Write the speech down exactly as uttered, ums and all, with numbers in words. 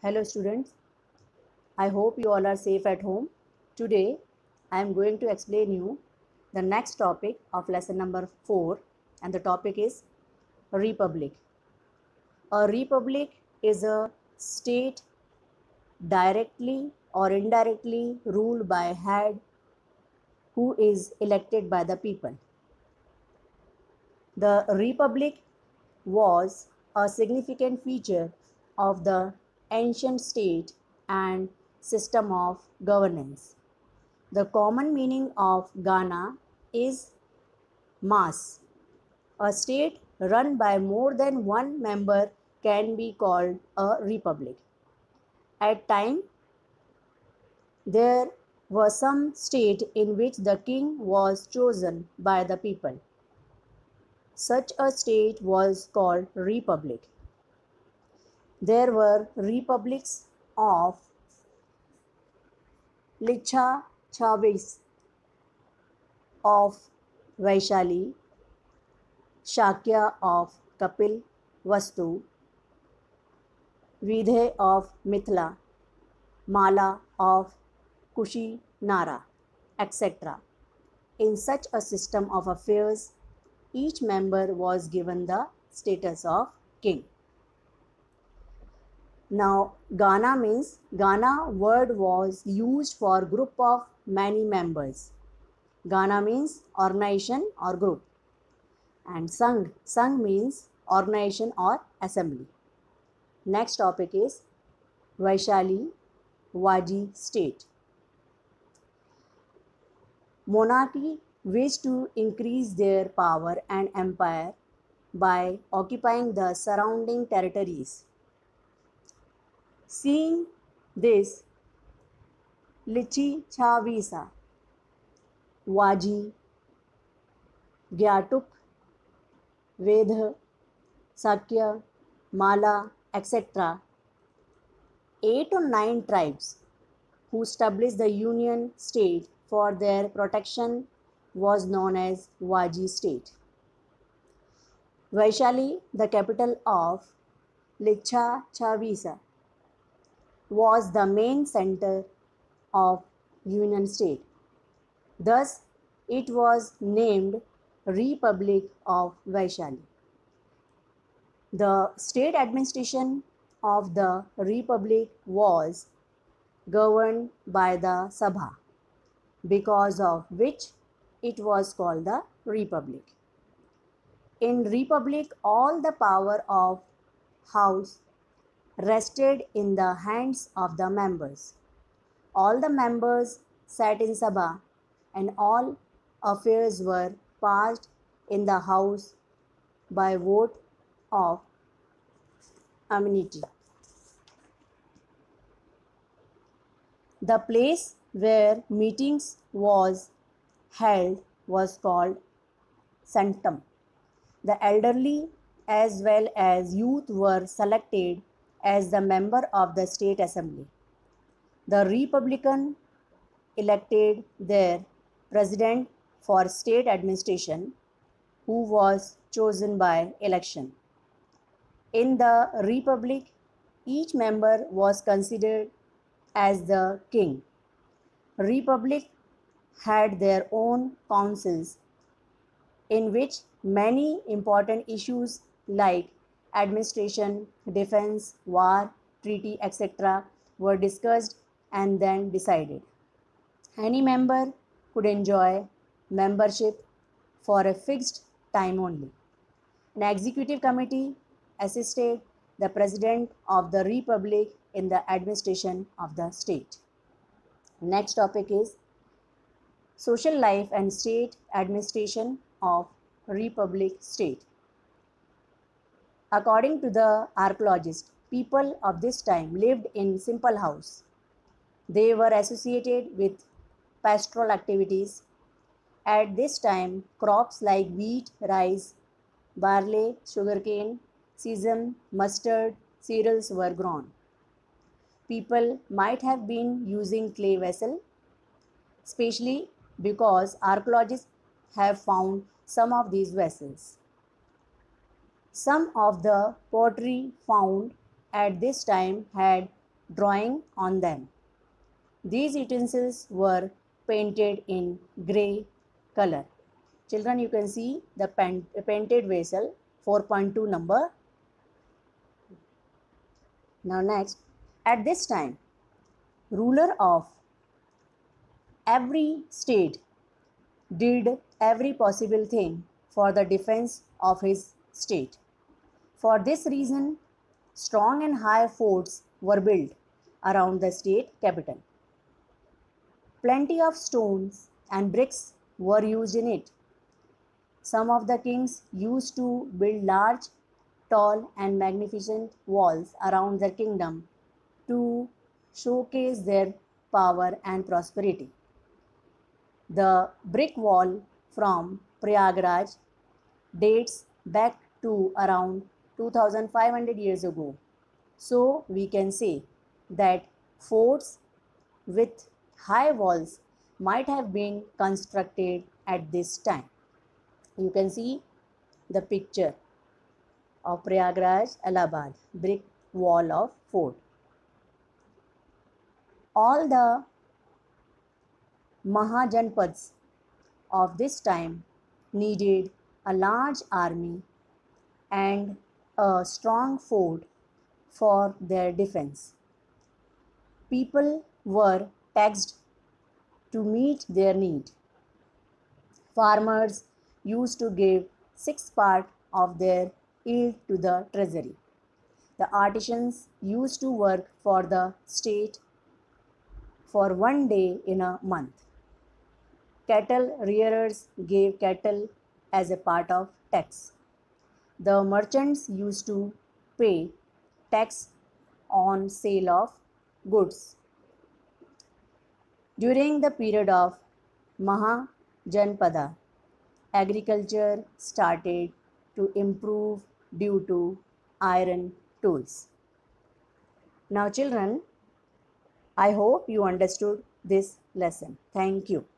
Hello students, I hope you all are safe at home. Today I am going to explain you the next topic of lesson number four, and the topic is Republic. A republic is a state directly or indirectly ruled by a head who is elected by the people. The republic was a significant feature of the ancient state and system of governance. The common meaning of Ghana is mass. A state run by more than one member can be called a republic. At time, there was some state in which the king was chosen by the people. Such a state was called republic. There were republics of Licha Chavis, of Vaishali, Shakya of Kapil Vastu, Vidhe of Mithila, Mala of Kushinara, et cetera. In such a system of affairs, each member was given the status of king. Now, Ghana means Ghana word was used for group of many members. Ghana means organization or group. And Sangh, Sangh means organization or assembly. Next topic is Vaishali Waji state. Monarchy wished to increase their power and empire by occupying the surrounding territories. Seeing this, Lichi Chavisa, Waji, Gyatuk, Vedha, Sakya, Mala, et cetera, eight or nine tribes who established the union state for their protection was known as Waji state. Vaishali, the capital of Licha Chavisa, was the main center of union state. Thus, it was named Republic of Vaishali. The state administration of the republic was governed by the Sabha, because of which it was called the republic. In republic, all the power of house rested in the hands of the members. All the members sat in Sabha and all affairs were passed in the house by vote of amenity. The place where meetings was held was called sanctum. The elderly as well as youth were selected as the member of the state assembly. The Republican elected their president for state administration, who was chosen by election. In the republic, each member was considered as the king. Republic had their own councils in which many important issues like administration, defense, war, treaty, et cetera were discussed and then decided. Any member could enjoy membership for a fixed time only. An executive committee assisted the president of the republic in the administration of the state. Next topic is social life and state administration of republic state. According to the archaeologists, people of this time lived in simple house. They were associated with pastoral activities. At this time, crops like wheat, rice, barley, sugarcane, sesame, mustard, cereals were grown. People might have been using clay vessel, especially because archaeologists have found some of these vessels. Some of the pottery found at this time had drawing on them. These utensils were painted in grey color. Children, you can see the painted vessel, four point two number. Now next, at this time, ruler of every state did every possible thing for the defense of his state. For this reason, strong and high forts were built around the state capital. Plenty of stones and bricks were used in it. Some of the kings used to build large, tall, and magnificent walls around their kingdom to showcase their power and prosperity. The brick wall from Prayagraj dates back to around two thousand five hundred years ago. So we can say that forts with high walls might have been constructed at this time. You can see the picture of Prayagraj, Allahabad, brick wall of fort. All the Mahajanpads of this time needed a large army and a strong fort for their defense. People were taxed to meet their need. Farmers used to give six part of their yield to the treasury. The artisans used to work for the state for one day in a month. Cattle rearers gave cattle as a part of tax. The merchants used to pay tax on sale of goods. During the period of Mahajanpada, agriculture started to improve due to iron tools. Now children, I hope you understood this lesson. Thank you.